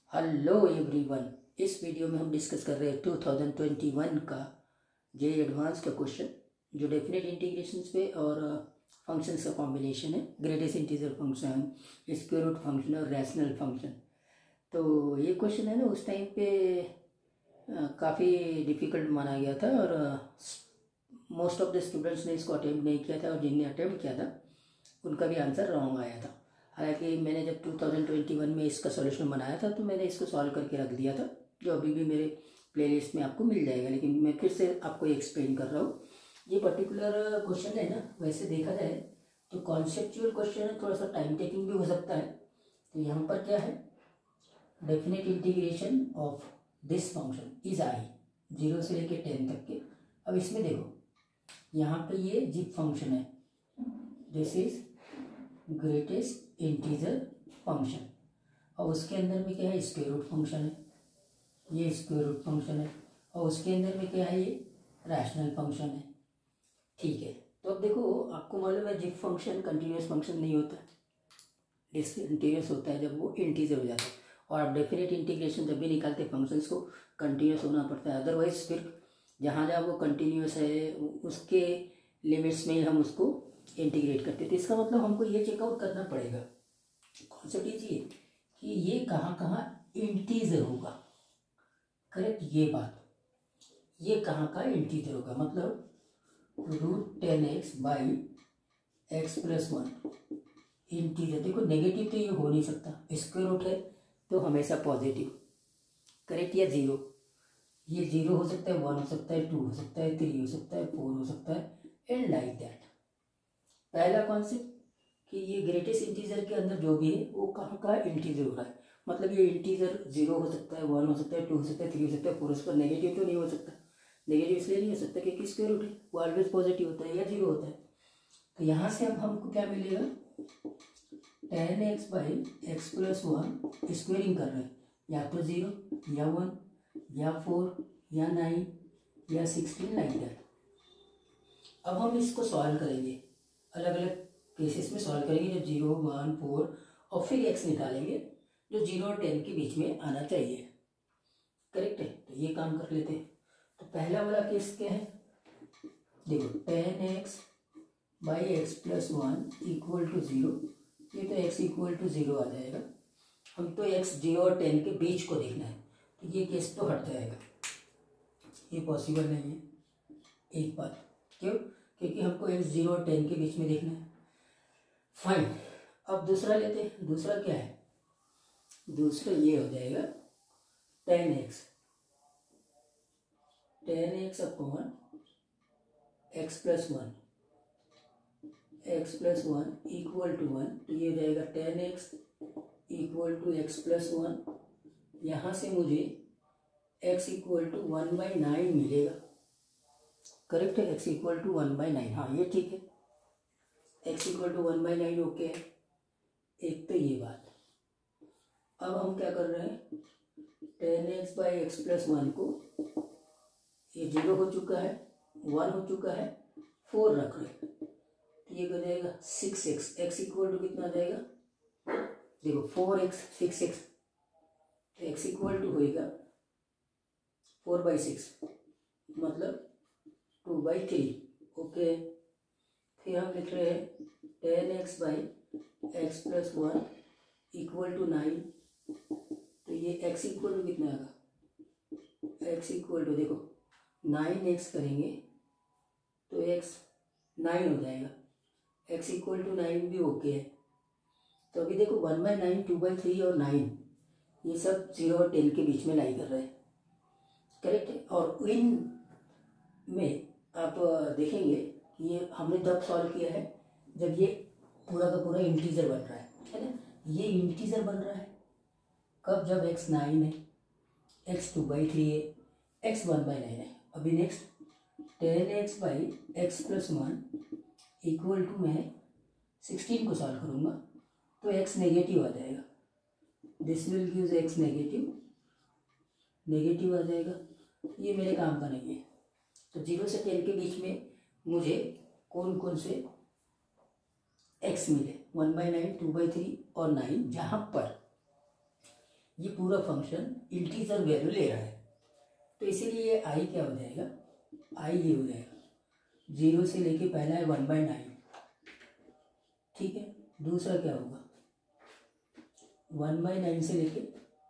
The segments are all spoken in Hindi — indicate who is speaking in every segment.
Speaker 1: Hello everyone. इस वीडियो में हम डिस्कस कर रहे हैं 2021 का जे एडवांस का क्वेश्चन जो डेफिनेट इंटीग्रेशंस पे और फंक्शंस का कॉम्बिनेशन है। Greatest integer function, square root function और रैशनल फंक्शन। तो ये क्वेश्चन है ना उस टाइम पे काफ़ी डिफ़िकल्ट माना गया था और मोस्ट ऑफ द स्टूडेंट्स ने इसको अटेम्प्ट नहीं किया था और जिनने अटेम्प्ट किया था उनका भी आंसर रॉन्ग आया था। हालांकि मैंने जब 2021 में इसका सॉल्यूशन बनाया था तो मैंने इसको सॉल्व करके रख दिया था, जो अभी भी मेरे प्लेलिस्ट में आपको मिल जाएगा, लेकिन मैं फिर से आपको एक्सप्लेन कर रहा हूँ। ये पर्टिकुलर क्वेश्चन है ना, वैसे देखा जाए तो कॉन्सेप्चुअल क्वेश्चन है, थोड़ा सा टाइम टेकिंग भी हो सकता है। तो यहाँ पर क्या है, definite integration of this function is I 0 से लेके 10 तक के। अब इसमें देखो, यहाँ पे ये जिप फंक्शन है, this is greatest integer function, और उसके अंदर में क्या है, स्क्वायर रूट फंक्शन है, ये स्क्वायर रूट फंक्शन है, और उसके अंदर में क्या है, ये रैशनल फंक्शन है। ठीक है, तो अब देखो, आपको मालूम है जिप फंक्शन कंटिन्यूस फंक्शन नहीं होता, डिसकंटिन्यूस होता है जब वो इंटीजर हो जाता है। और आप डेफिनेट इंटीग्रेशन जब भी निकालते हैं फंक्शंस को कंटिन्यूस होना पड़ता है, अदरवाइज फिर जहाँ जहाँ वो कंटिन्यूस है उसके लिमिट्स में ही हम उसको इंटीग्रेट करते हैं। तो इसका मतलब हमको ये चेकआउट करना पड़ेगा, कॉन्सेप्ट ये कि ये कहाँ कहाँ इंटीजर होगा। करेक्ट, ये बात, ये कहाँ का इंटीजर होगा, मतलब √10x बाई x + 1 इंटीजर। देखो नेगेटिव तो ये हो नहीं सकता, स्क्वायर रूट है तो हमेशा पॉजिटिव, करेक्ट, या 0। ये 0 हो सकता है, 1 हो सकता है, 2 हो सकता है, 3 हो सकता है, 4 हो सकता है, एंड लाइक दैट। पहला कॉन्सेप्ट कि ये ग्रेटेस्ट इंटीजर के अंदर जो भी है वो कहाँ का इंटीजर हो रहा है, मतलब ये इंटीजर 0 हो सकता है, 1 हो सकता है, 2 हो सकता है, 3 हो सकता है, 4 हो सकता है। नेगेटिव तो नहीं हो सकता, नेगेटिव इसलिए नहीं हो सकता क्योंकि स्क्वायर रूट है, वो ऑलवेज पॉजिटिव होता है या 0 होता है। तो यहाँ से अब हमको क्या मिलेगा, 10x बाई x + 1 स्क्वेयरिंग कर रहे हैं, या तो 0 या 1 या 4 या 9 या 16 लाइक दैट। अब हम इसको सॉल्व करेंगे, अलग अलग केसेस में सॉल्व करेंगे, जो 0, 1, 4 और फिर x निकालेंगे जो 0 और 10 के बीच में आना चाहिए। करेक्ट है, तो ये काम कर लेते हैं। तो पहला वाला केस क्या है, देखो 10x by x + 1 equal to 0, ये तो x इक्वल टू 0 आ जाएगा। हम तो x 0 और 10 के बीच को देखना है, तो ये केस तो हट जाएगा, ये पॉसिबल नहीं है। एक बात, क्यों, क्योंकि हमको x 0 और 10 के बीच में देखना है। फाइन, अब दूसरा लेते हैं। दूसरा क्या है, दूसरा ये हो जाएगा 10x upon x + 1 equal to 1। तो ये हो जाएगा 10x इक्वल टू x + 1। यहाँ से मुझे x इक्वल टू 1/9 मिलेगा। करेक्ट है, x इक्वल टू 1/9, हाँ ये ठीक है, x इक्वल टू 1/9 ओके है। एक तो ये बात। अब हम क्या कर रहे हैं, 10x बाई x + 1 को, ये 0 हो चुका है, 1 हो चुका है, 4 रख रहे हैं, तो ये हो जाएगा 6x। x इक्वल टू कितना आ जाएगा, देखो 4x 6x, तो x इक्वल टू होएगा 4/6, मतलब 2/3। ओके, फिर हम लिख रहे हैं 10x by x + 1 equal to 9। तो ये x इक्वल टू कितना आएगा, x इक्वल टू देखो 9x करेंगे तो x 9 हो जाएगा, x इक्वल टू 9 भी ओके है। तो अभी देखो 1/9, 2/3 और 9 ये सब 0 और 10 के बीच में लाई कर रहे हैं। करेक्ट है, और इन में आप देखेंगे कि ये हमने तब सॉल्व किया है जब ये पूरा का पूरा इंटीजर बन रहा है ना, ये इंटीजर बन रहा है कब, जब x 9 है, x 2/3 है, x 1/9 है। अभी next 10x by x + 1 equal to, मैं 16 को सॉल्व करूँगा तो x नेगेटिव आ जाएगा, this will gives x negative आ जाएगा। ये मेरे काम का नहीं है। तो 0 से 10 के बीच में मुझे कौन कौन से x मिले, 1/9, 2/3 और 9, जहाँ पर ये पूरा फंक्शन इंटीजर वैल्यू ले रहा है, तो इसीलिए ये आई क्या हो जाएगा, आई ये हो जाएगा 0 से लेके पहला है 1/9, ठीक है। दूसरा क्या होगा 1/9 से लेके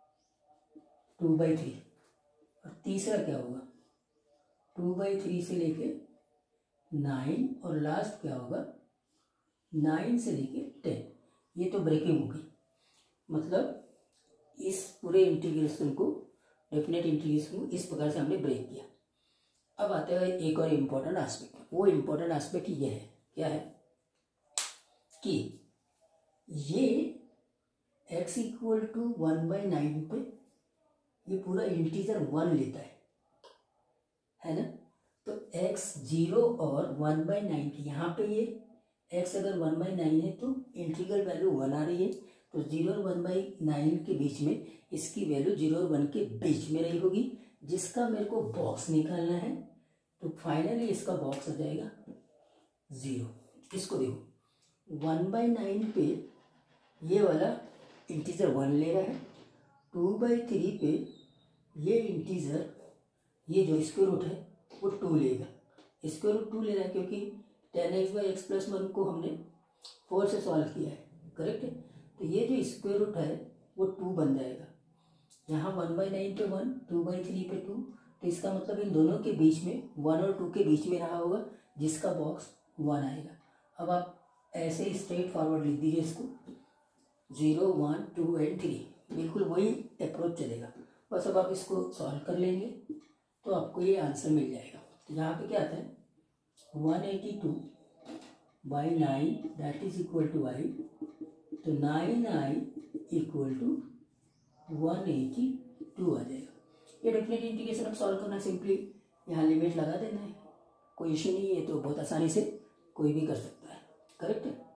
Speaker 1: 2/3, और तीसरा क्या होगा 2/3 से लेके 9, और लास्ट क्या होगा 9 से लेके 10। ये तो ब्रेकिंग होगी, मतलब इस पूरे इंटीग्रेशन को, डेफिनेट इंटीग्रेशन को इस प्रकार से हमने ब्रेक किया। अब आते हैं एक और इम्पोर्टेंट एस्पेक्ट, वो इम्पोर्टेंट एस्पेक्ट ये है, क्या है कि ये x इक्वल टू 1/9 पे ये पूरा इंटीजर 1 लेता है ना। तो x 0 और 1/9 की यहाँ पे ये x अगर 1/9 है तो इंटीग्रल वैल्यू 1 आ रही है, तो 0 और 1/9 के बीच में इसकी वैल्यू 0 और 1 के बीच में रही होगी, जिसका मेरे को बॉक्स निकालना है। तो फाइनली इसका बॉक्स आ जाएगा 0। इसको देखो 1/9 पे ये वाला इंटीजर 1 ले रहा है, 2/3 पे ये इंटीजर, ये जो स्क्वायर रूट है वो 2 लेगा, स्क्वायर रूट 2 ले रहा है क्योंकि 10x/x+1 को हमने 4 से सॉल्व किया है, करेक्ट है। तो ये जो स्क्वायर रूट है वो 2 बन जाएगा, यहाँ 1/9 पे 1, 2/3 पे 2, तो इसका मतलब इन दोनों के बीच में 1 और 2 के बीच में रहा होगा, जिसका बॉक्स 1 आएगा। अब आप ऐसे ही स्ट्रेट फॉरवर्ड लिख दीजिए इसको, 0, 1, 2 एंड 3, बिल्कुल वही अप्रोच चलेगा। बस अब आप इसको सॉल्व कर लेंगे तो आपको ये आंसर मिल जाएगा। तो यहाँ पे क्या आता है 182/9 that is equal to I, तो 9i इक्वल टू 182 आ जाएगा। ये डेफिनेट इंटीग्रेशन अब सॉल्व करना, सिंपली यहाँ लिमिट लगा देना है, कोई इशू नहीं है, तो बहुत आसानी से कोई भी कर सकता है, करेक्ट है।